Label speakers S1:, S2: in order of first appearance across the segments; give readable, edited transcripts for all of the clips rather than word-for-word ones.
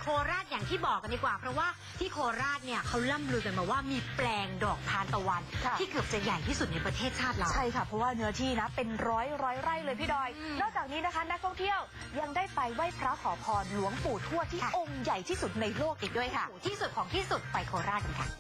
S1: ราชอย่างที่บอกกันดีกว่าเพราะว่าที่โคราชเนี่ยเขาล่ำลือกันมาว่ามีแปลงดอกทานตะวันที่เกือบจะใหญ่ที่สุดในประเทศชาติเรา
S2: ใช่ค่ะเพราะว่าเนื้อที่นะเป็นร้อยไร่เลยพี่ดอยนอกจากนี้นะคะนักท่องเที่ยวยังได้ไปไหว้พระขอพรหลวงปู่ทวดที่องค์ใหญ่ที่สุดในโลกอีกด้วยค่ะ
S1: ที่สุดของที่สุดไปโคราชกันค่ะ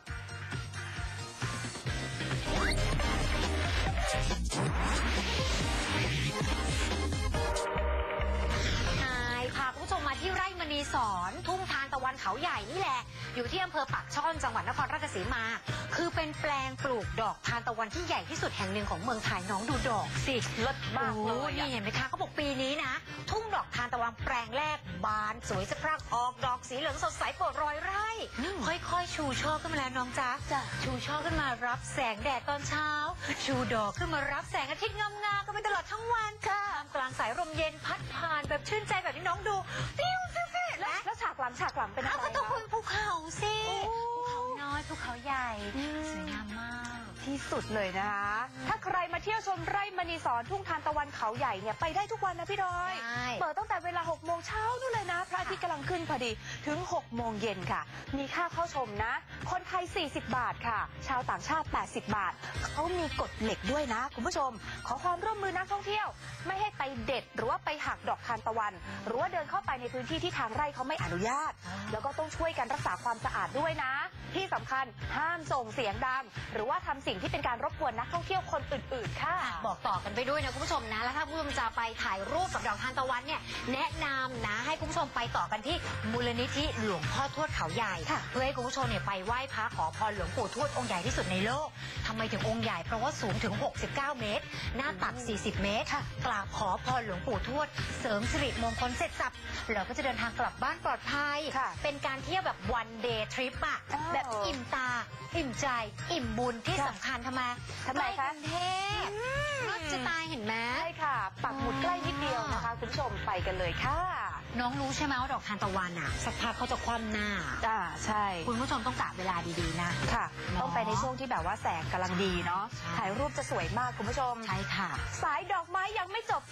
S1: พาคุณผู้ชมมาที่ไร่มณีสอนทุ่งทานตะวันเขาใหญ่นี่แหละอยู่ที่อำเภอปากช่องจังหวัดนครราชสีมาคือเป็นแปลงปลูกดอกทานตะวันที่ใหญ่ที่สุดแห่งหนึ่งของเมืองไทยน้องดูดอกสิ
S2: เลิศมากเลย
S1: นี่เห็นไหมคะเขาบอกปีนี้นะทุ่งดอกทานตะวันแปลงแรกบานสวยสะพรั่งออกดอกสีเหลืองสดใสโปรดรอยไร่ค่อยๆชูช่อขึ้นมาแล้วน้องจ๊ะชูช่อขึ้นมารับแสงแดดตอนเช้าชูดอกขึ้นมารับแสงอาทิตย์งามๆกันไปตลอดทั้งวันค่ะกลางสายลมเย็นพัดผ่านแบบชื่นใจแบบที่น้องดูปิ้ว
S2: แล้วฉากหลังเป็นอะไร
S1: ก็ต้องคุณภูเขาสิภูเขาน้อยภูเขาใหญ่สวยงามมาก
S2: ที่สุดเลยนะคะถ้าใครมาเที่ยวชมไร่มณีสอนทุ่งทานตะวันเขาใหญ่เนี่ยไปได้ทุกวันนะพี่ดอยเปิดตั้งแต่เวลา 6 โมงเช้านู่นเลยนะพระอาทิตย์กำลังขึ้นพอดีถึง 6 โมงเย็นค่ะมีค่าเข้าชมนะคนไทย40 บาทค่ะชาวต่างชาติ80 บาทเขามีกฎเหล็กด้วยนะคุณผู้ชมขอความร่วมมือนักท่องเที่ยวไม่ให้ไปเด็ดหรือว่าไปหักดอกทานตะวันหรือว่าเดินเข้าไปในพื้นที่ที่ทางไร่เขาไม่อนุญาตแล้วก็ต้องช่วยกันรักษาความสะอาดด้วยนะที่สำคัญห้ามส่งเสียงดังหรือว่าทำสิ่งที่เป็นการรบกวนนักท่องเที่ยวคนอื่นๆค่ะ
S1: บอกต่อกันไปด้วยนะคุณผู้ชมนะแล้วถ้าคุณผู้ชมจะไปถ่ายรูปกับดอกทานตะวันเนี่ยแนะนำนะให้คุณผู้ชมไปต่อกันที่มูลนิธิหลวงพ่อทวดเขาใหญ่เพื่อให้คุณผู้ชมเนี่ยไปไหว้พระขอพรหลวงปู่ทวดองค์ใหญ่ที่สุดในโลกทำไมถึงองค์ใหญ่เพราะว่าสูงถึง69 เมตรหน้าตัก40 เมตรกราบขอพรหลวงปู่ทวดเสริมสิริมงคลเสร็จสับเราก็จะเดินทางกลับบ้านปลอดภัยเป็นการเที่ยวแบบ one day trip อะแบบอิ่มตาอิ่มใจอิ่มบุญที่สำคัญทำไมคะเทพจะตายเห็นไหม
S2: ใช่ค่ะปักหมุดใกล้นิดเดียวนะคะคุณผู้ชมไปกันเลยค่ะ
S1: น้องรู้ใช่ไหมว่าดอกทานตะวันอะสักพักเขาจะคว่ำหน้า
S2: ใช่
S1: คุณผู้ชมต้องกะเวลาดีๆนะ
S2: ค่ะต้องไปในช่วงที่แบบว่าแสงกำลังดีเนาะถ่ายรูปจะสวยมากคุณผู้ชม
S1: ใช่ค่ะ
S2: สายดอกไม้ยังไม่จบ